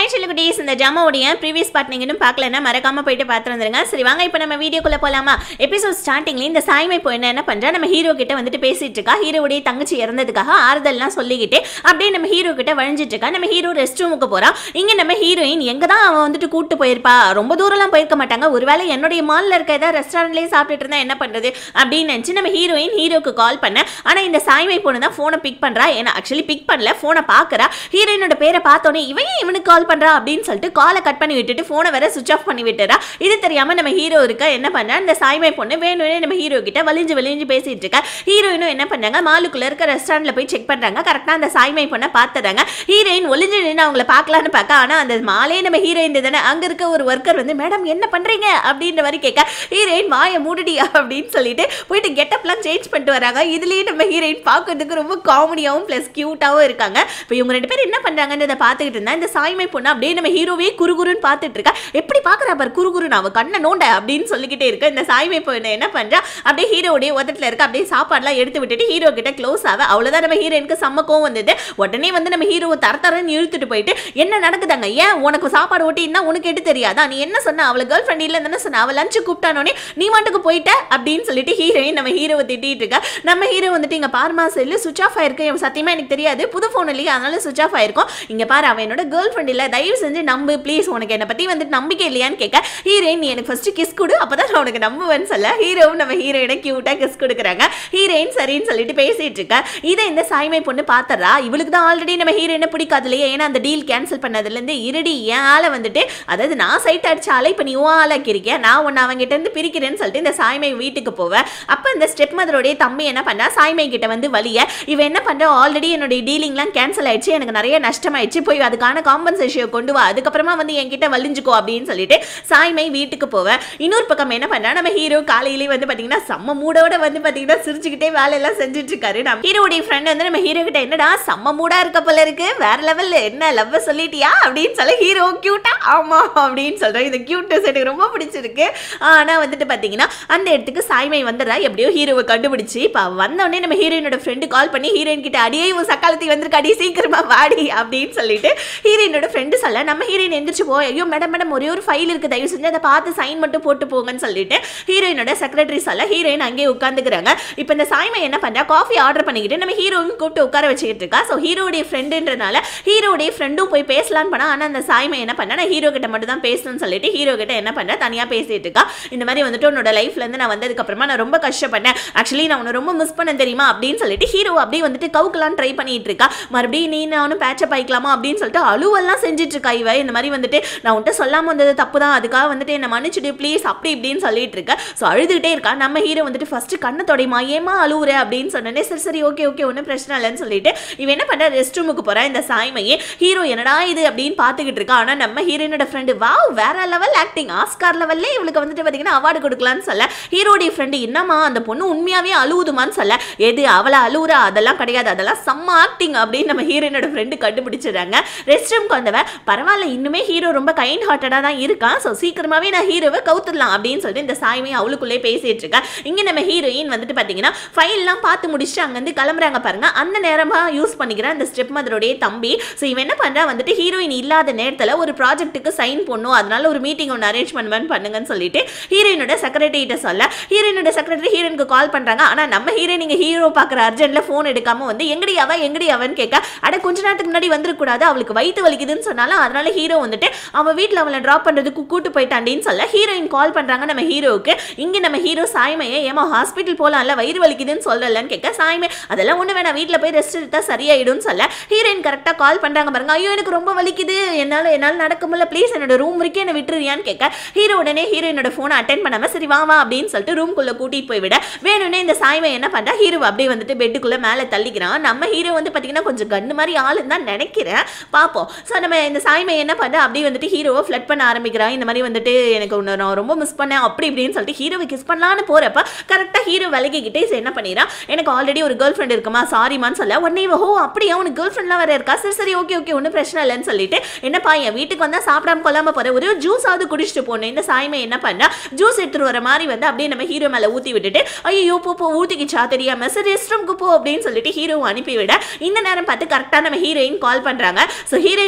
Hi செல்லுகுட்டீஸ், இந்த ஜாமாவுடைய previous part நீங்க இன்னும் பார்க்கலன்னா மறக்காம போயிட்டு பார்த்து வந்துருங்க. சரி வாங்க இப்போ நம்ம வீடியோக்குள்ள போலாமா. எபிசோட் ஸ்டார்டிங்ல இந்த சாய்மை போய் என்ன பண்றா, நம்ம ஹீரோ கிட்ட வந்துட்டு பேசிட்டு இருக்கா. ஹீரோவுடைய தங்கச்சி இறந்ததுக்காக ஆறுதல்லாம் சொல்லிக்கிட்டு அப்படியே நம்ம ஹீரோ கிட்ட வழிஞ்சிட்டு இருக்கா. நம்ம ஹீரோ ரெஸ்ட் ரூமுக்கு போறான். இங்க நம்ம ஹீரோயின் எங்க தான் அவன் வந்துட்டு கூட்டு போயிருப்பா, ரொம்ப தூரம்லாம் போயிருக்க மாட்டாங்க. ஒருவேளை என்னுடைய மால்ல இருக்க ஏதாவது ரெஸ்டாரண்ட்லயே சாப்பிட்டுட்டு இருந்தா என்ன பண்றது அப்படின்னு நினைச்சு நம்ம ஹீரோயின் ஹீரோக்கு கால் பண்ண. ஆனா இந்த சாய்மை பொண்ணு தான் போனை பிக் பண்றா. ஏன்னா ஆக்சுவலி பிக் பண்ணல, போனை பாக்குறா. ஹீரோயினோட பேரை பார்த்தோன்னே இவனுக்கு கால் பண்றா அப்படின்னு சொல்லிட்டு காலை கட் பண்ணி விட்டுட்டு போனை வேற சுவிட்ச் ஆஃப் பண்ணி விட்டுறா. இது தெரியாம நம்ம ஹீரோ இருக்க என்ன பண்றா, இந்த சாய்மை பொண்ணு வேணும்னே நம்ம ஹீரோ கிட்ட வலிஞ்சு பேசிட்டு இருக்கா. ஹீரோயினும் என்ன பண்ணாங்க, மாலுக்குள்ள இருக்க ரெஸ்டாரண்ட்ல போய் செக் பண்றாங்க. கரெக்டா அந்த சாய்மை பொண்ணை பார்த்துறாங்க. ஹீரோயின் ஒளிஞ்சு நின்று அவங்களை பார்க்கலான்னு பார்க்க, ஆனா அந்த மாலே நம்ம ஹீரோயின் தானே. அங்க இருக்க ஒரு ஒர்க்கர் வந்து மேடம் என்ன பண்றீங்க அப்படின்ற மாதிரி கேட்க, ஹீரோயின் வாயை மூடிடியா அப்படின்னு சொல்லிட்டு போயிட்டு கெட்டப்லாம் சேஞ்ச் பண்ணிட்டு வராங்க. இதுலயே நம்ம ஹீரோயின் பார்க்கறதுக்கு ரொம்ப காமெடியாவும் பிளஸ் கியூட்டாவும் இருக்காங்க. இப்போ இவங்க ரெண்டு பேரும் என்ன பண்றாங்கன்னு இதை பார்த்துக்கிட்டு இருந்தா இந்த சாய்மை பொண்ணு அப்படியே நம்ம ஹீரோவே குறுகுறுன்னு பார்த்துட்டு இருக்கா. எப்படி பார்க்கறா பாரு குறுகுறுன்னு, அவ கண்ணை நோண்ட அப்படின்னு சொல்லிக்கிட்டே இருக்க. இந்த சாய்மை பொண்ணு என்ன பண்றா, அப்படியே ஹீரோடைய உதட்டுல இருக்க அப்படியே சாப்பாடுலாம் எடுத்து விட்டுட்டு ஹீரோ கிட்ட க்ளோஸ் ஆக. அவ்வளவுதான் நம்ம ஹீரோயினுக்கு செம்ம கோவம் வந்தது. உடனே வந்து நம்ம ஹீரோவை தரன்னு இழுத்துட்டு போயிட்டு என்ன நடக்குதாங்க, ஏன் உனக்கு சாப்பாடு ஓட்டினா உனக்கு எட்டு தெரியாதா, நீ என்ன சொன்ன, அவளை கேர்ள் ஃப்ரெண்ட் இல்ல தானே சொன்ன, அவள் லஞ்சு கூப்பிட்டானோனே நீ மாட்டுக்கு போயிட்ட அப்படின்னு சொல்லிட்டு ஹீரோயின் நம்ம ஹீரோவை திட்டிட்டு இருக்கா. நம்ம ஹீரோ வந்துட்டு இங்க பார்மா செல்லு சுவிச் ஆஃப் ஆயிருக்கு, சத்தியமா எனக்கு தெரியாது, புது போன் இல்லையா அதனால சுவிச் ஆஃப் ஆயிருக்கும், இங்க பாரு அவன் என்னோட கேர்ள் ஃப்ரெண்ட் இல்ல, தயவு செஞ்சு நம்பு ப்ளீஸ், உனக்கு என்ன பத்தி வந்துட்டு நம்பிக்கை இல்லையான்னு கேட்க, ஹீரோயின் நீ எனக்கு ஃபர்ஸ்ட் கிஸ் கொடு அப்பதான் நான் உனக்கு நம்புவேன்னு சொல்ல, ஹீரோவும் நம்ம ஹீரோயினை கியூட்டா கிஸ் கொடுக்குறாங்க. ஹீரோயின் சரின்னு சொல்லிட்டு பேசிட்டு இருக்கா. இதை இந்த சாய்மை பொண்ணு பாத்துறா. இவளுக்கு தான் ஆல்ரெடி நம்ம ஹீரோயினை பிடிக்காது இல்லையா, ஏன்னா அந்த டீல் கேன்சல் பண்ணதுல இருந்து இருடி என் ஆளை வந்துட்டு, அதாவது நான் சைட் அடிச்சாலே இப்ப நீ ஆளாக்கி இருக்கேன், நான் உன்னை அவங்கிட்ட இருந்து பிரிக்கிறேன்னு சொல்லிட்டு இந்த சாய்மை வீட்டுக்கு போவேன். அப்ப இந்த ஸ்டெப் மதரோடைய தம்பி என்ன பண்ணா, சாய்மை கிட்ட வந்து வலிய இவ என்ன பண்ற, ஆல்ரெடி என்னுடைய டீலிங்லாம் கேன்சல் ஆயிடுச்சு, எனக்கு நிறைய நஷ்டமாயிடுச்சு, போய் அதுக்கான காம்பன்சேஷன் கொண்டு வா, அதுக்கப்புறமா வந்து என்கிட்ட வலிஞ்சுக்கோ அப்படின்னு சொல்லிட்டு சாய்மை வீட்டுக்கு போவேன். இன்னொரு பக்கம் என்ன பண்ணா, நம்ம ஹீரோ காலையிலேயே வந்து பாத்தீங்கன்னா செம்ம மூடோட வந்து பாத்தீங்கன்னா சிரிச்சுக்கிட்டே வேலையெல்லாம் செஞ்சுட்டு இருக்காரு. நம்ம ஹீரோடைய ஃப்ரெண்ட் வந்து நம்ம ஹீரோ கிட்ட என்னடா செம்ம மூடா இருக்க போல இருக்கு, வேற லெவல்ல என்ன லவ் சொல்லிட்டியா அப்படின்னு சொல்ல, ஹீரோ கியூட்டா ஆமா அப்படின்னு சொல்றேன். இந்த கியூட்னஸ் எனக்கு ரொம்ப பிடிச்சிருக்கு. ஆனா வந்துட்டு பாத்தீங்கன்னா அந்த இடத்துக்கு சாய்மை வந்துடுறா. எப்படியோ ஹீரோவை கண்டுபிடிச்சு இப்ப வந்தோடனே நம்ம ஹீரோயினோட ஃப்ரெண்டு கால் பண்ணி ஹீரோயின் கிட்ட அடியே இவன் சக்காலத்தி வந்திருக்காடி சீக்கிரமா வாடி அப்படின்னு சொல்லிட்டு ஹீரோயினோட ஃப்ரெண்டு சொல்ல, நம்ம ஹீரோயின் எந்திரிச்சு போ, ஐயோ மேடம் ஒரே ஒரு ஃபைல் இருக்கு, தயவு செஞ்சு அதை பார்த்து சைன் மட்டும் போட்டு போங்கன்னு சொல்லிட்டு ஹீரோயினோட செக்ரட்டரி சொல்ல, ஹீரோயின் அங்கேயே உட்காந்துக்கிறாங்க. இப்போ இந்த சாய்மை என்ன பண்றா, காஃபி ஆர்டர் பண்ணிக்கிட்டு நம்ம ஹீரோவும் கூப்பிட்டு உட்கார வச்சுக்கிட்டு இருக்கா. ஸோ ஹீரோடைய ஃப்ரெண்டுன்றனால ஹீரோடைய ஃப்ரெண்டும் போய் பேசலான்னு பண்ணா, ஆனால் அந்த சாய்மை என்ன பண்ணா, நான் ஹீரோ கிட்ட மட்டும் தான் பேசணும்னு சொல்லிட்டு ஹீரோ கிட்ட என்ன பண்ணா தனியாக பேசிட்டு இருக்கா. இந்த மாதிரி வந்துட்டு உன்னோட லைஃப்ல இருந்து நான் வந்ததுக்கு அப்புறமா நான் ரொம்ப கஷ்டப்பட்டேன், ஆக்சுவலி நான் உன்னை ரொம்ப மிஸ் பண்ண தெரியுமா அப்படின்னு சொல்லிட்டு ஹீரோ அப்படியே வந்துட்டு கவுக்கலாம் ட்ரை பண்ணிட்டு இருக்கா. மறுபடியும் நீ நானும் பேச்சப் ஆயிக்கலாமா அப்படின்னு சொல்லிட்டு அலுவெல்லாம் செஞ்சுட்டு இருக்கா. இவ இந்த மாதிரி வந்துட்டு நான் உன்ட்ட சொல்லாம வந்தது தப்பு தான், அதுக்காக வந்துட்டு என்ன மன்னிச்சுடு ப்ளீஸ் அப்படி இப்படின்னு சொல்லிட்டு இருக்க. ஸோ அழுதுகிட்டே இருக்கா. நம்ம ஹீரோ வந்துட்டு ஃபர்ஸ்ட் கண்ணை தொடையுமா, ஏமா அழுவுற அப்படின்னு சொன்னே, சரி சரி ஓகே ஒன்றும் பிரச்சனை இல்லைன்னு சொல்லிட்டு இவன் என்ன பண்ற, ரெஸ்ட் ரூமுக்கு போறா. இந்த சாய்மையே ஹீரோ என்னடா இது அப்படின்னு பார்த்துக்கிட்டு இருக்கா. ஆனால் நம்ம ஹீரோனோட ஃப்ரெண்டு வாவ் வேற லெவல் ஆக்டிங், ஆஸ்கார் லெவல்லே இவளுக்கு வந்துட்டு பார்த்தீங்கன்னா அவார்டு கொடுக்கலான்னு சொல்ல, ஹீரோடைய ஃப்ரெண்டு என்னமா அந்த பொண்ணு உண்மையாவே அழுவுதுமான்னு சொல்ல, எது அவளை அழுவுறா அதெல்லாம் கிடையாது, அதெல்லாம் செம்ம ஆக்டிங் அப்படின்னு நம்ம ஹீரோனோட ஃப்ரெண்டு கண்டுபிடிச்சிடுறாங்க. ரெஸ்ட் ரூம்க்கு வந்தவன் பரவாயில்ல இன்னுமே ஹீரோ ரொம்ப கைண்ட் ஹார்ட்டடா தான் இருக்கான், ஸோ சீக்கிரமாவே நான் ஹீரோவை கவுத்துடலாம் அப்படின்னு சொல்லிட்டு இந்த சாய்மை அவளுக்குள்ளே பேசிட்டு இருக்கா. இங்க நம்ம ஹீரோயின் வந்துட்டு பாத்தீங்கன்னா ஃபைல்லாம் பார்த்து முடிச்சுட்டு அங்கிருந்து கிளம்புறாங்க பாருங்க. அந்த நேரமா யூஸ் பண்ணிக்கிறான் இந்த ஸ்டெப் மதரோடைய தம்பி. ஸோ இவன் என்ன பண்றா, வந்துட்டு ஹீரோயின் இல்லாத நேரத்தில் ஒரு ப்ராஜெக்ட்டுக்கு சைன் பண்ணும், அதனால ஒரு மீட்டிங் ஒன்று அரேஞ்ச்மெண்ட் பண்ணுங்கன்னு சொல்லிட்டு ஹீரோயினோட செக்ரட்டரி கிட்ட சொல்ல, ஹீரோயினோட செக்ரட்டரி ஹீரோயினுக்கு கால் பண்றாங்க. ஆனா நம்ம ஹீரோயின் நீங்க ஹீரோ பாக்குற அர்ஜென்ட்ல போன் எடுக்காம வந்து எங்கடி அவன் கேட்க, அட கொஞ்ச நேரத்துக்கு முன்னாடி வந்துடக்கூடாது, அவளுக்கு வயிற்று வலிக்குதுன்னு சொன்னாலும் அதனால ஹீரோ வந்துட்டு அவன் வீட்டில் அவளை ட்ராப் பண்றதுக்கு கூட்டு போயிட்டாண்டின்னு சொல்ல, ஹீரோயின் கால் பண்றாங்க நம்ம ஹீரோவுக்கு. இங்க நம்ம ஹீரோ சாய்மையை ஏமா ஹாஸ்பிட்டல் போலாம்ல வயிறு வலிக்குதுன்னு சொல்லலன்னு கேட்க, சாய்மை அதெல்லாம் ஒண்ணு வேணா வீட்டில் போய் ரெஸ்ட் எடுத்தா சரியாயிடும்னு சொல்ல, ஹீரோயின் கரெக்டா கால் பண்றாங்க பாருங்க. ஐயோ எனக்கு ரொம்ப வலிக்குது, என்னால நடக்க முடியல, ப்ளீஸ் என்னோட ரூம் வரைக்கும் என்ன விட்டுறியான்னு கேட்க, ஹீரோ உடனே ஹீரோயினோட போனை அட்டென்ட் பண்ணாம சரி வா அப்படின்னு சொல்லிட்டு ரூம்குள்ள கூட்டிட்டு போய் விட, வேணும்னே இந்த சாய்மை என்ன பண்றா, ஹீரோ அப்படியே வந்துட்டு பெட்டுக்குள்ள மேலே தள்ளிக்கிறான். நம்ம ஹீரோ வந்து பாத்தீங்கன்னா கொஞ்சம் கண்ணு மாதிரி ஆளுன்னு தான் நினைக்கிறேன், பார்ப்போம். ஸோ நம்ம இந்த சாய்மை என்ன பண்றா, அப்படியே வந்துட்டு ஹீரோவை ஃப்ளட் பண்ண ஆரம்பிக்கிறான். இந்த மாதிரி வந்துட்டு எனக்கு ஒன்று நான் ரொம்ப மிஸ் பண்ணேன் அப்படி இப்படின்னு சொல்லிட்டு ஹீரோவை கிஸ் பண்ணலான்னு போறப்ப கரெக்டா ஹீரோ விலகிக்கிட்டே என்ன பண்ணிடுறான், எனக்கு ஆல்ரெடி ஒரு கேர்ள் ஃப்ரெண்ட் இருக்குமா சாரிமான்னு சொல்ல, உடனே ஹோ அப்படியா உனக்கு கேர்ள் ஃப்ரெண்ட்லாம் வேற இருக்கா, சரி ஓகே ஒன்றும் பிரச்சனை இல்லைன்னு சொல்லிட்டு என்னப்பா என் வீட்டுக்கு வந்தா சாப்பிடாம கொள்ளாம போற, ஒரு ஜூஸ் ஆகுது குடிச்சிட்டு போனேன். இந்த சாய்மை என்ன பண்ணா, ஜூஸ் எடுத்துட்டு வர மாதிரி வந்து அப்படியே நம்ம ஹீரோ மேல ஊத்தி விட்டுட்டு, ஐயோ போ ஊத்திக்கிச்சா தெரியாம சரி ரெஸ்ட் ரூமுக்கு போ அப்படின்னு சொல்லிட்டு ஹீரோ அனுப்பி விட, இந்த நேரம் பார்த்து கரெக்டா நம்ம ஹீரோயின் கால் பண்றாங்க. ஸோ ஹீரோயின் என்ன பண்ணாங்க,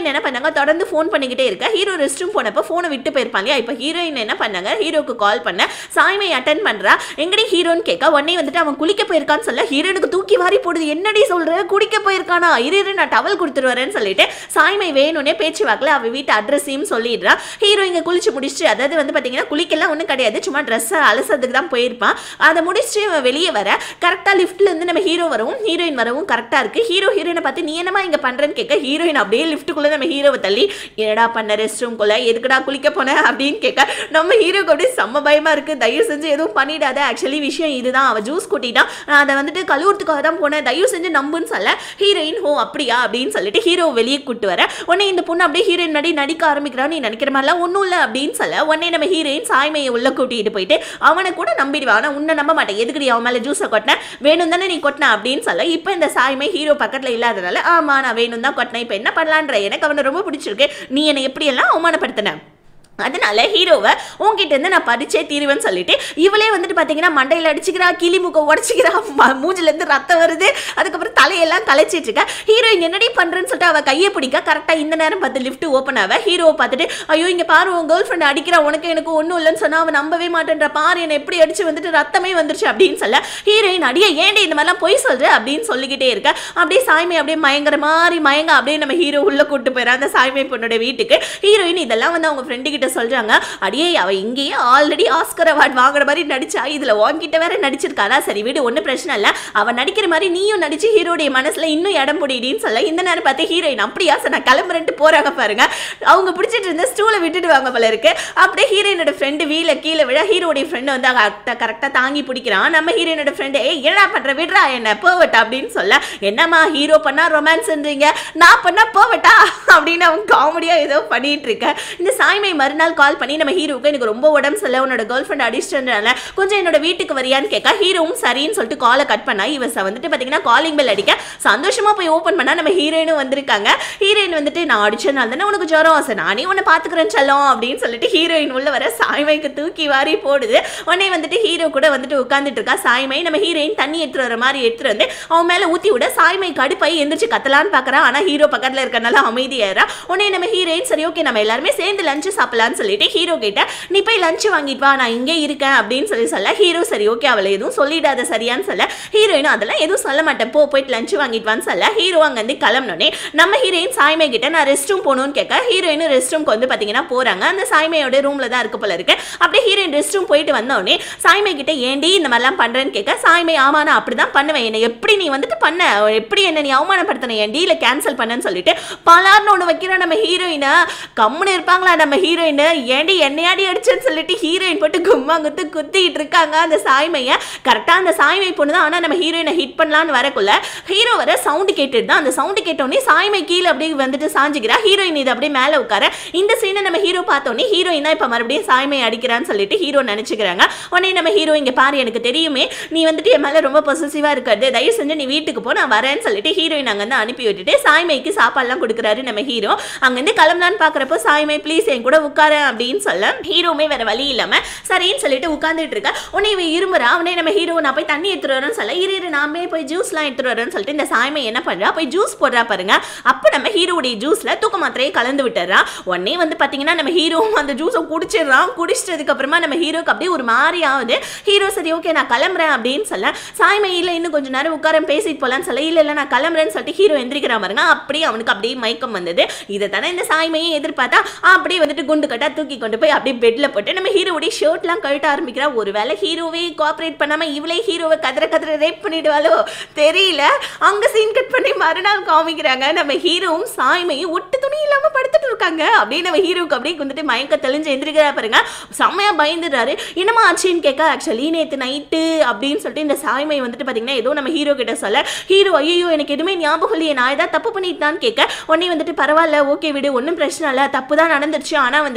பண்ணாங்க, தொடர்ந்து ஃபோன் பண்ணிக்கிட்டே இருக்க. ஹீரோ ரெஸ்ட் ரூம் போனப்போ ஃபோனை விட்டு போயிருப்பாங்க இல்லையா. இப்போ ஹீரோயின் என்ன பண்ணாங்க, ஹீரோக்கு கால் பண்ண சாய்மை அட்டன் பண்றா. எங்கடி ஹீரோன்னு கேட்க உடனே வந்துட்டு அவன் குளிக்க போயிருக்கான்னு சொல்ல ஹீரோனுக்கு தூக்கி வாரி போடுது. என்னடி சொல்ற, குடிக்க போயிருக்கானா, இரு நான் டவல் கொடுத்துட்டு வரேன்னு சொல்லிட்டு சாய்மை வேணும்னே பேச்சு வாக்கல அவ வீட்டு அட்ரஸையும் சொல்லிடுறா. ஹீரோ இங்க குளிச்சு முடிச்சுட்டு, அதாவது வந்து பாத்தீங்கன்னா குளிக்கலாம் ஒன்றும் கிடையாது, சும்மா ட்ரெஸ் அலசதுக்கு தான் போயிருப்பான். அதை முடிச்சுட்டு வெளியே வர கரெக்டா லிஃப்ட்ல இருந்து நம்ம ஹீரோ வரவும் ஹீரோயின் வரவும் கரெக்டா இருக்கு. ஹீரோயினை பார்த்து நீ என்னமா இங்க பண்றேன்னு கேட்க ஹீரோயின் அப்படியே லிஃப்ட்டுக்குள்ள நம்ம ஹீரோவை தள்ளி என்னடா பண்ண ரெஸ்ட் ரூம்குள்ள, எதுக்குடா குளிக்க போன அப்படின்னு கேட்க நம்ம ஹீரோக்கு அப்படியே செம்ம பயமா இருக்கு. தயவு செஞ்சு எதுவும் பண்ணிடாத, ஆக்சுவலி விஷயம் இதுதான், அவ ஜூஸ் கூட்டிட்டான், நான் அதை வந்துட்டு கழுவுறதுக்காக தான் போனேன், தயவு செஞ்சு நம்புன்னு சொல்ல ஹீரோயின் ஹோ அப்படியா அப்படின்னு சொல்லிட்டு ஹீரோ வெளியே கூட்டு வர உடனே இந்த பொண்ணு அப்படியே ஹீரோயின் நடிக்க ஆரம்பிக்கிறான். நீ நினைக்கிற மாதிரிலாம் ஒன்றும் இல்லை அப்படின்னு சொல்ல உடனே நம்ம ஹீரோயின் சாய்மையை உள்ள கூட்டிட்டு போயிட்டு அவனை கூட நம்பிடுவான். ஆனால் உன்னை நம்ப மாட்டேன், எதுக்கடி அவன் மேலே ஜூஸை கொட்டின, வேணும் தானே நீ கொட்டின அப்படின்னு சொல்ல இப்போ இந்த சாய்மை ஹீரோ பக்கத்தில் இல்லாதனால ஆமா நான் வேணும் தான் கொட்டினேன், இப்போ என்ன பண்ணலான்ற, எனக்கு அவனை ரொம்ப பிடிச்சிருக்கு, நீ என்னை எப்படியெல்லாம் அவமானப்படுத்தின, அதனால ஹீரோவை உங்ககிட்ட இருந்து நான் பறிச்சே தீருவேன்னு சொல்லிட்டு இவளே வந்துட்டு பார்த்தீங்கன்னா மண்டையில் அடிச்சுக்கிறா, கிளி மூக்க உடச்சிக்கிறா, மூஞ்சிலேருந்து ரத்தம் வருது, அதுக்கப்புறம் தலையெல்லாம் கலைச்சிட்டு இருக்கா. ஹீரோயின் என்னடி பண்ணுறேன்னு சொல்லிட்டு அவள் கையை பிடிக்க கரெக்டாக இந்த நேரம் பார்த்து லிஃப்ட் ஓப்பன் ஆக ஹீரோவை பார்த்துட்டு ஐயோ இங்கே பாரு உன் கேர்ள் ஃப்ரெண்ட் அடிக்கிறா, உனக்கு எனக்கு ஒன்றும் இல்லைன்னு சொன்னால் அவன் நம்பவே மாட்டேன்ற, பாரு என்னை எப்படி அடிச்சு வந்துட்டு ரத்தமே வந்துருச்சு அப்படின்னு சொல்ல ஹீரோயின் அடியே ஏண்டி இந்த மாதிரிலாம் பொய் சொல்ற அப்படின்னு சொல்லிக்கிட்டே இருக்க. அப்படியே சாய்மை அப்படியே மயங்குற மாதிரி மயங்க அப்படியே நம்ம ஹீரோ உள்ள கூட்டு போயிடா அந்த சாய்மை பொண்ணோட வீட்டுக்கு. ஹீரோயின் இதெல்லாம் வந்து அவங்க ஃப்ரெண்டு கிட்ட சொல்றாங்க, அடியே அவ இங்கேயே ஆல்ரெடி ஆஸ்கர் அவார்ட் வாங்குற மாதிரி நடிச்சா, இதுல உன்கிட்ட வேற நடிச்சிருக்காளா, சரி விடு ஒன்னும் பிரச்சனை இல்ல, அவ நடிக்கிற மாதிரி நீயும் நடிச்சு ஹீரோடைய மனசுல இன்னும் இடம் பிடிடின்னு சொல்ல இந்த நேரம் பார்த்து ஹீரோயின் அப்படியா சார் நான் கிளம்புறேன்ட்டு போறாங்க பாருங்க. அவங்க பிடிச்சிட்டு இருந்த ஸ்டூலை விட்டுட்டு வாங்க போல இருக்கு. அப்படியே ஹீரோயினோட ஃப்ரெண்டு வீல கீழே விட ஹீரோடைய ஃப்ரெண்டு வந்து கரெக்டா தாங்கி பிடிக்கிறான். நம்ம ஹீரோயினோட ஃப்ரெண்டு என்னடா பண்ற விடுறா என்ன போவட்டா அப்படின்னு சொல்ல என்னம்மா ஹீரோ பண்ணா ரொமான்ஸ்ன்றீங்க, நான் பண்ணா போவட்டா அப்படின்னு அவங்க காமெடியா ஏதோ பண்ணிட்டு இருக்க. இந்த சாய்மை மறுநாள் கால் பண்ணி நம்ம ஹீரோக்கு எனக்கு ரொம்ப உடம்பு சரியில்லை, உன்னோட கேர்ள் ஃப்ரெண்ட் அடிச்சிட்டனால கொஞ்சம் என்னோட வீட்டுக்கு வரியான்னு கேட்க ஹீரோவும் சரின்னு சொல்லிட்டு காலை கட் பண்ணா. இவ வந்துட்டு பாத்தீங்கன்னா காலிங் பெல் அடிக்க சந்தோஷமா போய் ஓப்பன் பண்ணா நம்ம ஹீரோயினும் வந்திருக்காங்க. ஹீரோயின் வந்துட்டு நான் அடிச்சனால தானே உனக்கு ஜுரம், சார் நானே உன்னை பாத்துக்கிறேன் செல்லம் அப்படின்னு சொல்லிட்டு ஹீரோயின் உள்ள வர சாய்மைக்கு தூக்கி வாரி போடுது. உடனே வந்துட்டு ஹீரோ கூட வந்துட்டு உட்காந்துட்டு இருக்கா சாய்மை. நம்ம ஹீரோயின் தண்ணி எடுத்துட்டு வர மாதிரி எடுத்துட்டு வந்து அவன் மேல ஊத்தி விட சாய்மை கடுப்பாய் எந்திரிச்சு கத்தலான்னு பாக்குறா. ஆனா ஹீரோ பக்கத்துல இருக்கனால அமைதியாரா. உடனே நம்ம ஹீரோயின் சரி ஓகே நம்ம எல்லாருமே சேர்ந்து லஞ்ச் சாப்பிடலாம்னு சொல்லிட்டு ஹீரோ கிட்ட நீ போய் லஞ்ச் வாங்கிட்டு வா நான் இங்கே இருக்கேன் அப்படின்னு சொல்ல ஹீரோ சரி ஓகே அவளை எதுவும் சொல்லிடாத சரியான்னு சொல்ல ஹீரோயின் அதெல்லாம் எதுவும் சொல்ல மாட்டேன் போயிட்டு லஞ்ச் வாங்கிட்டு வான்னு சொல்ல ஹீரோ அங்கேருந்து கிளம்பினோடனே நம்ம ஹீரோயின் சாய்மை கிட்ட நான் ரெஸ்ட் ரூம் போகணும்னு கேட்க ஹீரோயின் ரெஸ்ட் ரூம்க்கு வந்து பார்த்தீங்கன்னா போறாங்க. அந்த சாய்மையோட ரூம்ல தான் இருக்கு போல இருக்கு. அப்படியே ஹீரோயின் ரெஸ்ட் ரூம் போயிட்டு வந்தோடனே சாய்மை கிட்ட ஏண்டி இந்த மாதிரிலாம் பண்றேன்னு கேட்க சாய்மை ஆமா நான் அப்படிதான் பண்ணுவேன், என்ன எப்படி நீ வந்துட்டு பண்ண, எப்படி என்ன நீ அவமானப்படுத்தின, என் டீல கேன்சல் பண்ணன்னு சொல்லிட்டு பலார்னு ஒன்று வைக்கிற நம்ம ஹீரோயினை கம்முன்னு இருப்பாங்களா நம்ம ஹீரோயின் ஏண்டி என்னையாடி அடிச்சேன்னு சொல்லிட்டு ஹீரோயின் போட்டு கும்மா குத்து குத்திட்டு இருக்காங்க அந்த சாய்மையை. கரெக்டாக அந்த சாய்மை பொண்ணு தான். ஆனால் நம்ம ஹீரோயினை ஹிட் பண்ணலான்னு வரக்குள்ள ஹீரோ வர சவுண்டு கேட்டுட்டு தான் அந்த சவுண்டு கேட்டோடனே சாய்மை கீழே அப்படியே வந்துட்டு சாஞ்சிக்கிறா. ஹீரோயின் இது அப்படியே மேலே உட்கார இந்த சீனை நம்ம ஹீரோ பார்த்தோன்னே ஹீரோயின் தான் இப்போ மறுபடியும் சாய்மை அடிக்கிறான்னு சொல்லிட்டு ஹீரோ நினைச்சுக்கிறாங்க. உடனே நம்ம ஹீரோ இங்கே பாரு எனக்கு தெரியுமே நீ வந்துட்டு என் மேலே ரொம்ப பொசசிவாக இருக்கிறது, தயவு செஞ்சு நீ வீட்டுக்கு போ நான் வரேன்னு சொல்லிட்டு ஹீரோயின் அங்கேருந்து அனுப்பி விட்டுட்டு சாய்மைக்கு சாப்பாடுலாம் கொடுக்குறாரு நம்ம ஹீரோ. அங்கேருந்து கிளம்பலான்னு பார்க்குறப்போ சாய்மை ப்ளீஸ் என் கூட உட்கார அப்படின்னு சொல்ல ஹீரோமே வேற வழி இல்லாம சரின்னு சொல்லிட்டு உட்கார்ந்துட்டு இருக்க. உடனே இவன் இருமுறா. அவனே நம்ம ஹீரோ நான் போய் தண்ணி எடுத்துட்டு வரேன்னு சொல்ல இரு நாமே போய் ஜூஸ்லாம் எடுத்துட்டு வரேன்னு சொல்லிட்டு இந்த சாய்மை என்ன பண்றா போய் ஜூஸ் போடுறா பாருங்க. அப்ப நம்ம ஹீரோடைய ஜூஸ்ல தூக்க மாத்திரையை கலந்து விட்டுறா. உடனே வந்து பாத்தீங்கன்னா நம்ம ஹீரோவும் அந்த ஜூஸை குடிச்சிடறான். குடிச்சிட்டதுக்கு அப்புறமா நம்ம ஹீரோக்கு அப்படியே ஒரு மாதிரி ஆகுது. ஹீரோ சரி ஓகே நான் கிளம்புறேன் அப்படின்னு சொல்ல சாய்மை இல்ல இன்னும் கொஞ்சம் நேரம் உட்கார பேசிட்டு போலான்னு சொல்ல இல்ல நான் கிளம்புறேன்னு சொல்லிட்டு ஹீரோ எந்திரிக்கிறா பாருங்க. அப்படியே அவனுக்கு அப்படியே மயக்கம் வந்தது. இதை தானே இந்த சாய்மையை எதிர்பார்த்தா அப்படியே வந்துட்டு குண்டு கட்டா தூக்கி கொண்டு போய் அப்படியே பெட்ல போட்டு நம்ம ஹீரோடைய ஷர்ட்லாம் கழட்ட ஆரம்பிக்கிறா. ஒருவேளை ஹீரோவே கோஆபரேட் பண்ணாம இவளே ஹீரோவை கதற ரேப் பண்ணிடுவாளோ தெரியல. அங்க சீன் கட் பண்ணி மறுநாள் காமிக்கிறாங்க. நம்ம ஹீரோவும் சாய்மையும் ஒட்டு துணி இல்லாம படுத்துட்டு இருக்காங்க. அப்படியே நம்ம ஹீரோக்கு அப்படியே வந்துட்டு மயக்க தெளிஞ்சு எந்திரிக்கிறா பாருங்க. செம்மையா பயந்துடுறாரு. என்னமா ஆச்சுன்னு கேட்க ஆக்சுவலி நேற்று நைட்டு அப்படின்னு சொல்லிட்டு இந்த சாய்மை வந்துட்டு பாத்தீங்கன்னா ஏதோ நம்ம ஹீரோ கிட்ட சொல்ல ஹீரோ ஐயோ எனக்கு எதுவுமே ஞாபகம் இல்லையே நான் ஏதாவது தப்பு பண்ணிட்டான்னு கேட்க உடனே வந்துட்டு பரவாயில்ல ஓகே விடு ஒன்றும் பிரச்சனை இல்லை தப்பு தான் நடந்துருச்சு. ஆனா வந்துட்டு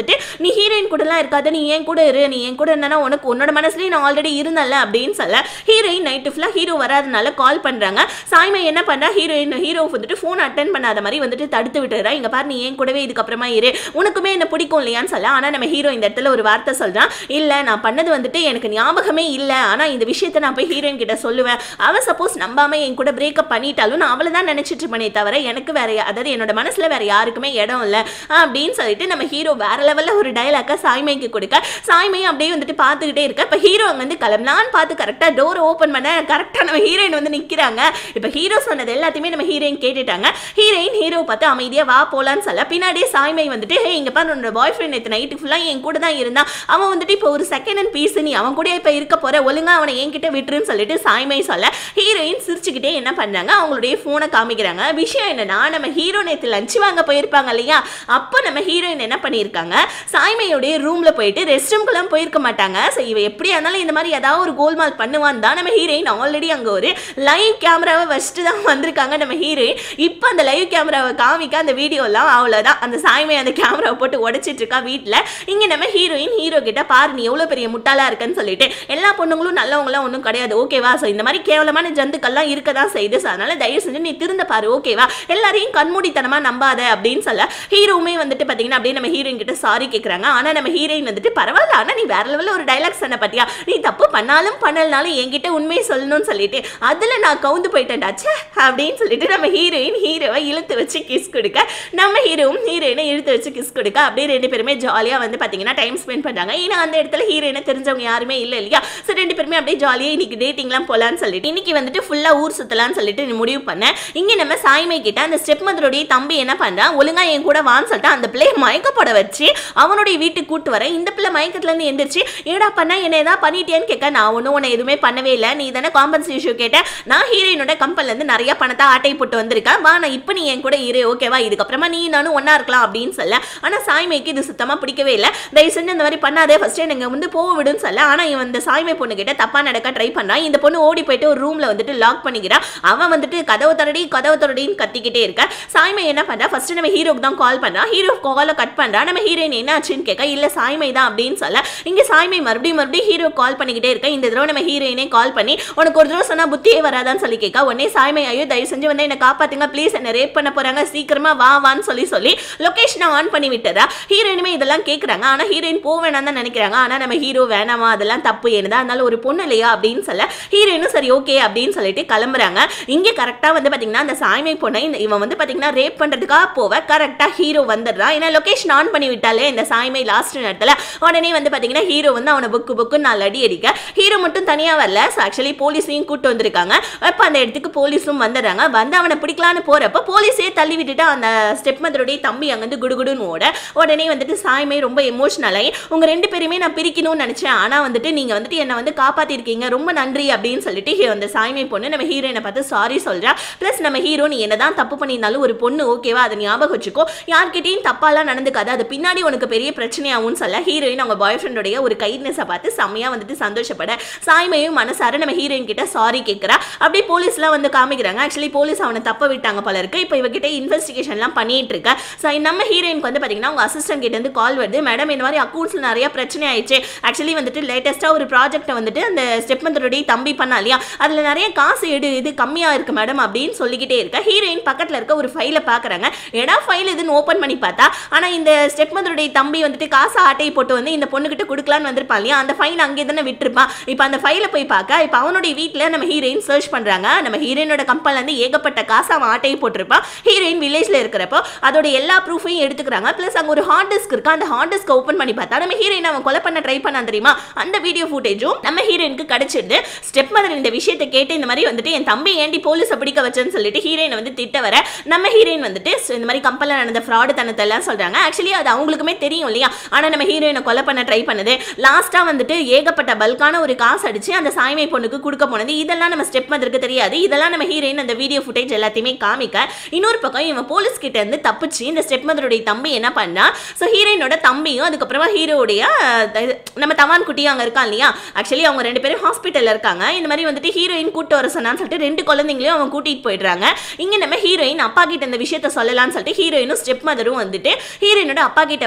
வந்துட்டு நீ ஹீரோயின் கூடலாம் இருக்காத, நீ ஏன் கூட இரு, நீ ஏன் கூட இருந்தா உனக்கு உன்னோட மனசுலயே நான் ஆல்ரெடி இருந்தல அப்படின்னு சொல்ல ஹீரோயின் நைட்டு ஃபுல்லா ஹீரோ வராதனால கால் பண்றாங்க. சாய்மை என்ன பண்றா, ஹீரோ வந்துட்டு போன் அட்டென்ட் பண்ணாத மாதிரி வந்துட்டு தடுத்து விட்டுறா. இங்க பாரு, நீ ஏன் கூடவே இதுக்கப்புறமா இரு, உனக்குமே என்ன பிடிக்கும் இல்லையான்னு சொல்ல. ஆனா நம்ம ஹீரோ இந்த இடத்துல ஒரு வார்த்தை சொல்றான், இல்ல நான் பண்ணது வந்துட்டு எனக்கு ஞாபகமே இல்ல, ஆனா இந்த விஷயத்தை நான் போய் ஹீரோயின் கிட்ட சொல்லுவேன், அவ சப்போஸ் நம்பாம என் கூட பிரேக்கப் பண்ணிட்டாலும் நான் அவளை தான் நினைச்சிட்டு இருப்பேனே தவிர எனக்கு வேற, அதாவது என்னோட மனசுல வேற யாருக்குமே இடம் இல்ல அப்படின்னு சொல்லிட்டு நம்ம ஹீரோ வேற லெவல்ல ஒரு டயலாக சாய்மைக்கு கொடுக்க, சாய்மையும் அப்படியே வந்துட்டு பார்த்துக்கிட்டே இருக்க. இப்ப ஹீரோ அங்க வந்து கிளம்பலான்னு பார்த்து கரெக்டா டோர் ஓபன் பண்ண கரெக்டா நம்ம ஹீரோயின் வந்து நிக்கிறாங்க. இப்ப ஹீரோ சொன்னது எல்லாத்தையுமே நம்ம ஹீரோயின் கேட்டுட்டாங்க. ஹீரோ பார்த்து அமைதியா வா போலான்னு சொல்ல பின்னாடியே சாய்மை வந்துட்டு, ஹே இங்க பாரு, உன்னோட பாய் ஃப்ரெண்ட் நேற்று நைட்டு ஃபுல்லா என் கூட தான் இருந்தான், அவன் வந்துட்டு இப்போ ஒரு செகண்ட் ஹேண்ட் பீஸ், நீ அவன் கூட இப்ப இருக்க போற, ஒழுங்கா அவனை என்கிட்ட விட்டுருன்னு சொல்லிட்டு சாய்மை சொல்ல ஹீரோயின் சிரிச்சுக்கிட்டே என்ன பண்றாங்க, அவங்களுடைய போனை காமிக்கிறாங்க. விஷயம் என்னன்னா, நம்ம ஹீரோ நேற்று லஞ்ச் வாங்க போயிருப்பாங்க இல்லையா, அப்போ நம்ம ஹீரோயின் என்ன பண்ணியிருக்காங்க, சாய்மையோடைய ரூம்ல போயிட்டு ரெஸ்ட் ரூம்க்குலாம் போயிருக்க மாட்டாங்க. ஸோ இவ எப்படியா இருந்தாலும் இந்த மாதிரி ஏதாவது ஒரு கோல்மால் பண்ணுவான் தான் நம்ம ஹீரோயின் ஆல்ரெடி அங்கே ஒரு லைவ் கேமராவை வச்சுட்டு தான் வந்திருக்காங்க. நம்ம ஹீரோயின் இப்போ அந்த லைவ் கேமராவை காமிக்க அந்த வீடியோலாம் அவ்வளோதான், அந்த சாய்மை அந்த கேமராவை போட்டு உடைச்சிட்டு இருக்கா வீட்டில். இங்கே நம்ம ஹீரோயின் ஹீரோ கிட்ட, பாரு நீ எவ்வளோ பெரிய முட்டாளா இருக்குன்னு சொல்லிட்டு, எல்லா பொண்ணுங்களும் நல்லவங்களாம் ஒன்றும் கிடையாது ஓகேவா, ஸோ இந்த மாதிரி கேவலமான ஜந்துக்கள்லாம் இருக்க தான் செய்யுது, ஸோ அதனால தயவு செஞ்சு நீ திருந்த பாரு ஓகேவா, எல்லாரையும் கண்மூடித்தனமா நம்பாத அப்படின்னு சொல்ல ஹீரோவுமே வந்துட்டு பார்த்தீங்கன்னா அப்படியே நம்ம ஹீரோயின் கிட்ட சாரி கேட்குறாங்க. ஆனால் நம்ம ஹீரோயின் வந்துட்டு, பரவாயில்ல, ஆனால் நீ வேற லெவலில் ஒரு டைலாக் சொன்ன பார்த்தியா, நீ தப்பு பண்ணாலும் பண்ணலனாலும் என்கிட்ட உண்மையை சொல்லணும்னு சொல்லிட்டு அதில் நான் கவுந்து போயிட்டேன்டாச்சே அப்படின்னு சொல்லிட்டு நம்ம ஹீரோவை இழுத்து வச்சு கிஸ் கொடுக்க, நம்ம ஹீரோவும் ஹீரோயினை இழுத்து வச்சு கிஸ் கொடுக்க, அப்படியே ரெண்டு பேருமே ஜாலியாக வந்து பார்த்தீங்கன்னா டைம் ஸ்பெண்ட் பண்ணுறாங்க. ஏன்னா அந்த இடத்துல ஹீரோயினை தெரிஞ்சவங்க யாருமே இல்லை இல்லையா, ஸோ ரெண்டு பேருமே அப்படியே ஜாலியாக இன்னைக்கு டேட்டிங்லாம் போகலான்னு சொல்லிட்டு இன்னைக்கு வந்துட்டு ஃபுல்லாக ஊர் சுற்றலான்னு சொல்லிட்டு முடிவு பண்ணேன். இங்கே நம்ம சாய்மை கிட்ட அந்த ஸ்டெப் மதருடைய தம்பி என்ன பண்ணுறான், ஒழுங்கா என் கூட வான்னு சொல்லிட்டு அந்த பிள்ளையை மயக்கப்பட வச்சு அவனுடைய வீட்டுக்கு கூட்டு வர, இந்த பிள்ளை மயக்கத்துலேருந்து எந்திரிச்சு ஏடா பண்ண என்ன ஏதாவது பண்ணிட்டேன்னு கேட்க, நான் ஒன்றும் உன்னை எதுவுமே பண்ணவே இல்லை, நீ தானே காம்பன்சேஷன் கேட்டேன், நான் ஹீரோயினோட கம்பெனிலேருந்து நிறைய பணத்தை ஆட்டை போட்டு வந்திருக்கேன், வா நான் இப்போ நீ என் கூட இரு ஓகேவா, இதுக்கப்புறமா நீ நானும் ஒன்றா இருக்கலாம் அப்படின்னு சொல்ல. ஆனால் சாய்மைக்கு இது சுத்தமாக பிடிக்கவே இல்லை, தயவு செஞ்சு இந்த மாதிரி பண்ணாதே, ஃபர்ஸ்ட் எனக்கு வந்து போக விடுன்னு சொல்ல. ஆனால் இவன் இந்த சாய்மை பொண்ணு கிட்ட தப்பா நடக்க ட்ரை பண்ணுறான். இந்த பொண்ணு ஓடி போயிட்டு ஒரு ரூம்ல வந்துட்டு லாக் பண்ணிக்கிறான். அவன் வந்துட்டு கதவு தரடின்னு கத்திக்கிட்டே இருக்க, சாய்மை என்ன பண்றா, ஃபர்ஸ்ட் நம்ம ஹீரோக்கு தான் கால் பண்றான். ஹீரோ காலை கட் பண்றா. நம்ம ஹீரோயின் என்ன ஆச்சுன்னு கேட்க, இல்ல சாய்மை தான் அப்படின்னு சொல்ல. இங்க சாய்மை மறுபடியும் ஹீரோ கால் பண்ணிக்கிட்டே இருக்க. இந்த தடவை நம்ம ஹீரோயினே கால் பண்ணி, உனக்கு ஒரு தடவை சொன்னா புத்தியே வராதான்னு சொல்லி கேட்க, உடனே சாய்மை, ஐயோ தயவு செஞ்சு வந்து என்ன காப்பாத்துங்க ப்ளீஸ், என்ன ரேப் பண்ண போறாங்க, சீக்கிரமா வான்னு சொல்லி லொகேஷனை ஆன் பண்ணி விட்டதா. ஹீரோயினுமே இதெல்லாம் கேட்கறாங்க. ஆனா ஹீரோயின் போக வேணாம் தான் நினைக்கிறாங்க. ஆனா நம்ம ஹீரோ வேணாமா, அதெல்லாம் தப்பு, என்னதான் அதனால ஒரு பொண்ணு இல்லையா அப்படின்னு சொல்ல ஹீரோயினும் சரி ஓகே அப்படின்னு சொல்லிட்டு கிளம்புறாங்க. இங்க கரெக்டா வந்து பாத்தீங்கன்னா அந்த சாய்மை பொண்ணை இவன் வந்து பாத்தீங்கன்னா ரேப் பண்றதுக்காக போவ கரெக்டா ஹீரோ வந்துடுறான். ஏன்னா லொகேஷன் ஆன் பண்ணி விட்டாலே இந்த சாய்மை லாஸ்ட் நேரத்துல உடனே வந்து பாத்தீங்கன்னா ஹீரோ வந்து அவனை புக்கு நாலு அடி அடிக்க, ஹீரோ மட்டும் தனியா வரல, ஆக்சுவலி போலீஸையும் கூட்டு வந்திருக்காங்க. அப்ப அந்த இடத்துக்கு போலீஸும் வந்துடுறாங்க. வந்து அவனை பிடிக்கலான்னு போறப்ப போலீஸே தள்ளி விட்டுட்டு அந்த ஸ்டெப் மதருடைய தம்பி அங்க வந்து குடுகுடுன்னு ஓட, உடனே வந்துட்டு சாய்மை ரொம்ப எமோஷனலாகி, உங்க ரெண்டு பேருமே நான் பிரிக்கணும்னு நினைச்சேன், ஆனா வந்துட்டு நீங்க வந்துட்டு என்ன வந்து காப்பாத்திருக்கீங்க, ரொம்ப நன்றி அப்படின்னு சொல்லிட்டு அந்த சாய்மை பொண்ணு நம்ம ஹீரோயினை பார்த்து சாரி சொல்றா. பிளஸ் நம்ம ஹீரோ, நீ என்னதான் தப்பு பண்ணியிருந்தாலும் ஒரு பொண்ணு ஓகேவா, அதை ஞாபகம் வச்சுக்கோ, யார்கிட்டையும் தப்பாலாம் நடந்துக்காது, அது பின்னாடி உனக்கு பெரிய பிரச்சனையாகும்னு சொல்ல ஹீரோயின் அவங்க பாய் ஃப்ரெண்டோடைய ஒரு கைட்னஸை பார்த்து செம்மையா வந்துட்டு சந்தோஷப்பட சாய்மையும் மனசார நம்ம ஹீரோயின் கிட்ட சாரி கேட்கிறா. அப்படியே போலீஸ்லாம் வந்து காமிக்கிறாங்க. ஆக்சுவலி போலீஸ் அவனை தப்ப விட்டாங்க போல இருக்கு. இப்போ இவகிட்ட இன்வெஸ்டிகேஷன்லாம் பண்ணிட்டு இருக்க. நம்ம ஹீரோயினுக்கு வந்து பாத்தீங்கன்னா உங்க அசிஸ்டன்ட் கிட்ட இருந்து கால் வருது, மேடம் இந்த மாதிரி அக்கௌண்ட்ஸ்ல நிறைய பிரச்சனை ஆயிடுச்சு, ஆக்சுவலி வந்துட்டு லேட்டஸ்டா ஒரு ப்ராஜெக்ட் வந்துட்டு அந்த ஸ்டெப் மதருடைய தம்பி பண்ணா இல்லையா, அதுல நிறைய காசு இது கம்மியா இருக்கு மேடம் அப்படின்னு சொல்லிக்கிட்டே இருக்க. ஹீரோயின் பக்கத்துல இருக்க ஒரு ஃபைலை பாக்குறாங்க. எடா ஃபைல் இதுன்னு ஓபன் பண்ணி பார்த்தா, ஆனா இந்த ஸ்டெப் மதருடைய தம்பி வந்துட்டு காசு ஆட்டையை போட்டு வந்து இந்த பொண்ணுகிட்ட கொடுக்கலான்னு வந்திருப்பான் இல்லையா, அந்த ஃபைல் அங்கே தானே விட்டுருப்பான். இப்போ அந்த ஃபைலை போய் பார்க்க, இப்போ அவனுடைய வீட்டில் நம்ம ஹீரோயின் சர்ச் பண்றாங்க. நம்ம ஹீரோயினோட கம்பெனில இருந்து ஏகப்பட்ட காசு அவன் ஆட்டையை போட்டிருப்பான். ஹீரோயின் வில்லேஜ்ல இருக்கிறப்போ அதோட எல்லா ப்ரூஃபையும் எடுத்துக்கிறாங்க. பிளஸ் அங்க ஒரு ஹார்ட் டிஸ்க் இருக்கு. அந்த ஹார்ட் டிஸ்க் ஓபன் பண்ணி பார்த்தா நம்ம ஹீரோயின் அவன் கொலை பண்ண ட்ரை பண்ணா தெரியுமா, அந்த வீடியோ ஃபுட்டேஜும் நம்ம ஹீரோயினுக்கு கிடைச்சிருது. ஸ்டெப் மதர் இந்த விஷயத்தை கேட்டு இந்த மாதிரி வந்துட்டு என் தம்பி ஏண்டி போலீஸை பிடிக்க வச்சேன்னு சொல்லிட்டு ஹீரோயின் வந்து திட்ட வர, நம்ம ஹீரோயின் வந்துட்டு இந்த மாதிரி கம்பெனில நடந்த ஃப்ராடு தனத்தை எல்லாம் சொல்றாங்க. ஆக்சுவலி அது அவங்களுக்குமே தெரியும் இல்லையா, ஆனா நம்ம ஹீரோயினை கொலை பண்ண ட்ரை பண்ணது, லாஸ்டா வந்துட்டு ஏகப்பட்ட பல்கான ஒரு காசு அடிச்சு அந்த சாய்மை பொண்ணுக்கு கொடுக்க போனது, இதெல்லாம் நம்ம ஸ்டெப் மதருக்கு தெரியாது. இதெல்லாம் நம்ம ஹீரோயின் அந்த வீடியோ ஃபுட்டேஜ் எல்லாத்தையுமே காமிக்க, இன்னொரு பக்கம் இவன் போலீஸ் கிட்ட இருந்து தப்பிச்சு இந்த ஸ்டெப் மதருடைய தம்பி என்ன பண்ணா, ஸோ ஹீரோயினோட தம்பியும் அதுக்கப்புறமா ஹீரோடைய நம்ம தவான் குட்டியும் அங்கே இருக்கான் இல்லையா, ஆக்சுவலி அவங்க ரெண்டு பேரும் ஹாஸ்பிட்டலில் இருக்காங்க. இந்த மாதிரி வந்துட்டு ஹீரோயின் கூட்டு வர சொன்னான்னு சொல்லிட்டு ரெண்டு குழந்தைங்களையும் அவன் கூட்டிட்டு போயிடுறாங்க. இங்கே நம்ம ஹீரோயின் அப்பா கிட்ட இந்த விஷயத்த சொல்லலாம்னு சொல்லிட்டு ஹீரோயினும் ஸ்டெப் மதரும் வந்துட்டு ஹீரோயினோட அப்பா கிட்ட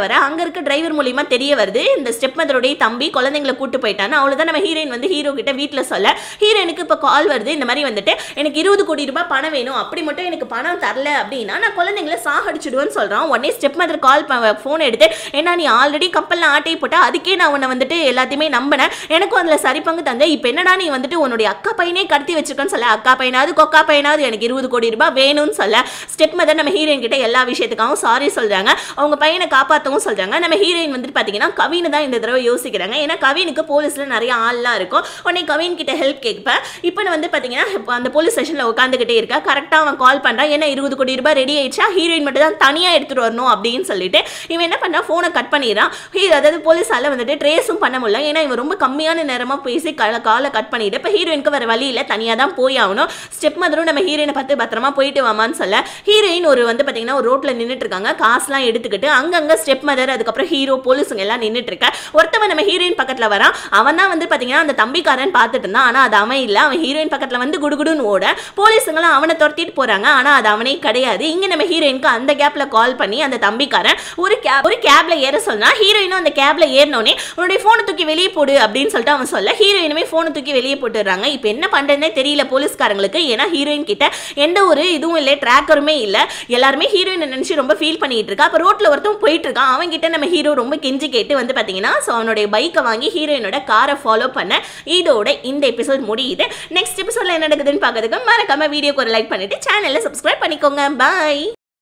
வர அங்க இருக்க டிரைவர் மூலியமா தெரிய வருது இந்த ஸ்டெப் மதருடைய தம்பி குழந்தைங்களை கூட்டு போயிட்டான்னு. அவ்வளவுதான் நம்ம ஹீரோயின் வந்து ஹீரோ கிட்ட வீட்டுல சொல்ல ஹீரோயினுக்கு இப்ப கால் வருது. இந்த மாதிரி வந்துட்டு எனக்கு 20 கோடி ரூபாய் பணம் வேணும், அப்படி மட்டும் எனக்கு பணம் தரல அப்படின்னா நான் குழந்தைங்களை சாகடிச்சிடுவேன்னு சொல்றான். உடனே ஸ்டெப் மதர் கால் போன் எடுத்து என்ன நீ ஆல்ரெடி கப்பல்ல ஆட்டை போட்டா அதுக்கே நான் உன்னை வந்துட்டு எல்லாத்தையுமே நம்பினேன், எனக்கும் அதுல சரி பங்கு தந்த, இப்ப என்னடா நீ வந்துட்டு உன்னுடைய அக்கா பையனே கடத்தி வச்சிருக்கன்னு சொல்ல அக்கா பையனாவது கொக்கா பையனாவது எனக்கு 20 கோடி ரூபாய் வேணும்னு சொல்ல ஸ்டெப் மதர் நம்ம ஹீரோயின் கிட்ட எல்லா விஷயத்துக்காகவும் சாரி சொல்றாங்க. அவங்க பையனை காப்பாற்றவும் சொல்றாங்க. நம்ம ஹீரோயின் வந்துட்டு பாத்தீங்கன்னா கவின் தான் இந்த தடவை யோசிக்கிறாங்க. ஏன்னா கவினுக்கு போலீஸ்ல நிறைய ஆள்லாம் இருக்கும். உடனே கவின் கிட்ட ஹெல்ப் கேட்பேன். இப்போ வந்து பாத்தீங்கன்னா அந்த போலீஸ் ஸ்டேஷன்ல உட்காந்துக்கிட்டே இருக்கா. கரெக்டா அவன் கால் பண்றான். என்ன 20 கோடி ரூபாய் ரெடி ஆயிடுச்சா, ஹீரோயின் மட்டும் தான் தனியா எடுத்துட்டு வரணும் அப்படின்னு சொல்லிட்டு இவன் என்ன பண்ணா போனை கட் பண்ணிடுறான். அதாவது போலீஸால வந்துட்டு ட்ரேஸும் பண்ண முடியல. ஏன்னா இவன் ரொம்ப கம்மியான நேரமா பேசி காலை கட் பண்ணிட்டு இப்போ ஹீரோயினுக்கு வேற வழி இல்லை, தனியா தான் போய் ஆகணும். ஸ்டெப் மதரும் நம்ம ஹீரோயினை பார்த்து பத்திரமா போயிட்டு வாமான்னு சொல்ல ஹீரோயின் ஒரு வந்து பாத்தீங்கன்னா ஒரு ரோட்ல நின்றுட்டு இருக்காங்க. காசுலாம் எடுத்துக்கிட்டு அங்கங்க ஸ்டெப் மதர் அதுக்கப்புறம் ஹீரோ போலீஸுங்க எல்லாம் நின்றுட்டு இருக்க. ஒருத்தவன் நம்ம ஹீரோயின் பக்கத்துல வரான். அவன் தான் வந்து பாத்தீங்கன்னா அந்த தம்பிக்காரன் பார்த்துட்டு இருந்தான். ஆனா அது அவன் இல்ல. அவன் ஹீரோயின் பக்கத்துல வந்து குடுகுடுன்னு ஓட போலீஸுங்களாம் அவனை துரத்திட்டு போறாங்க. ஆனா அது அவனே கிடையாது. இங்க நம்ம ஹீரோயினுக்கு அந்த கேப்ல கால் பண்ணி அந்த தம்பிக்காரன் ஒரு கேப்ல ஏற சொன்னா ஹீரோயினும் அந்த கேப்ல ஏறினோடனே உன்னுடைய போனை தூக்கி வெளியே போடு அப்படின்னு சொல்லிட்டு அவன் சொல்ல ஹீரோயினுமே போனை தூக்கி வெளியே போட்டுறாங்க. இப்போ என்ன பண்றதுன்னே தெரியல போலீஸ்காரங்களுக்கு. ஏன்னா ஹீரோயின் கிட்ட எந்த ஒரு இதுவும் இல்லை, ட்ராக்கருமே இல்ல. எல்லாருமே ஹீரோயினை நினைச்சு ரொம்ப ஃபீல் பண்ணிட்டு இருக்கா. அப்ப ரோட்ல ஒருத்தன் போயிட்டு இருக்கான். அவன் கிட்ட நம்ம ஹீரோ ரொம்ப கெஞ்சி கேட்டு வந்து பாத்தீங்கன்னா அவனுடைய பைக்கை வாங்கி ஹீரோயினோட காரை ஃபாலோ பண்ண இதோட இந்த எபிசோட் முடியுது. நெக்ஸ்ட் எபிசோட்ல என்ன நடக்குதுன்னு பார்க்கறதுக்கு மறக்காம வீடியோக்கு ஒரு லைக் பண்ணிட்டு சேனலை சப்ஸ்கிரைப் பண்ணிக்கோங்க. பாய்.